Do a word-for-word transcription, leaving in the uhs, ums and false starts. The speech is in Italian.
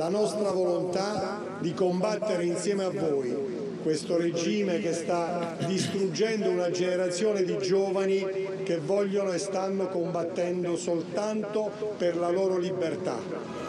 la nostra volontà di combattere insieme a voi questo regime che sta distruggendo una generazione di giovani che vogliono e stanno combattendo soltanto per la loro libertà.